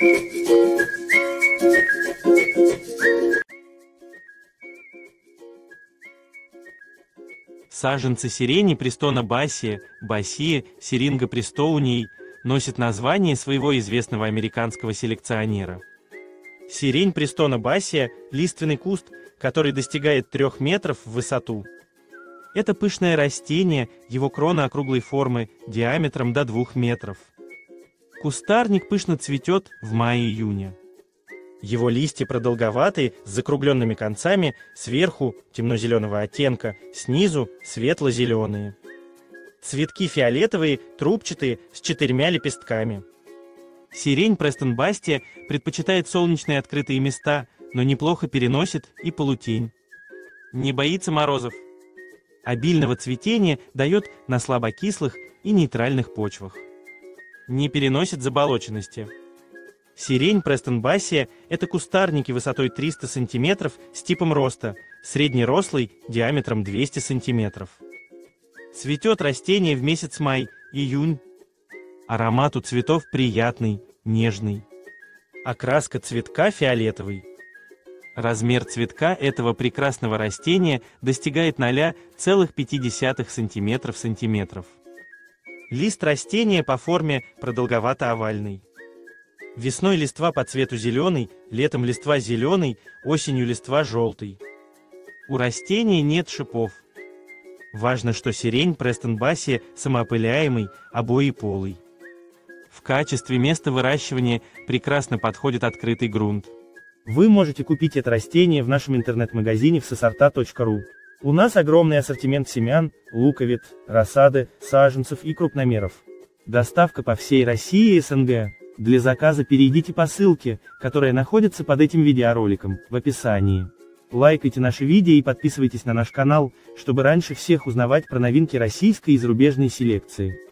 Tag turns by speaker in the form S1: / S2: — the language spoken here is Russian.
S1: Саженцы сирени Престона бассия, бассия, Syringa prestounii носят название своего известного американского селекционера. Сирень Престона бассия – лиственный куст, который достигает 3 метров в высоту. Это пышное растение, его крона округлой формы, диаметром до 2 метров. Кустарник пышно цветет в мае-июне. Его листья продолговатые, с закругленными концами, сверху темно-зеленого оттенка, снизу светло-зеленые. Цветки фиолетовые, трубчатые, с 4 лепестками. Сирень Престон бассия предпочитает солнечные открытые места, но неплохо переносит и полутень. Не боится морозов. Обильного цветения дает на слабокислых и нейтральных почвах. Не переносит заболоченности. Сирень Престон бассия – это кустарники высотой 300 см с типом роста, среднерослый диаметром 200 см. Цветет растение в месяц май-июнь. Аромат у цветов приятный, нежный. Окраска цветка фиолетовый. Размер цветка этого прекрасного растения достигает 0,5 см. Лист растения по форме продолговато-овальный. Весной листва по цвету зеленый, летом листва зеленый, осенью листва желтый. У растения нет шипов. Важно, что сирень Престон бассия самоопыляемый, обоеполый. В качестве места выращивания прекрасно подходит открытый грунт. Вы можете купить это растение в нашем интернет-магазине всесорта.ру. У нас огромный ассортимент семян, луковиц, рассады, саженцев и крупномеров. Доставка по всей России и СНГ. Для заказа перейдите по ссылке, которая находится под этим видеороликом, в описании. Лайкайте наши видео и подписывайтесь на наш канал, чтобы раньше всех узнавать про новинки российской и зарубежной селекции.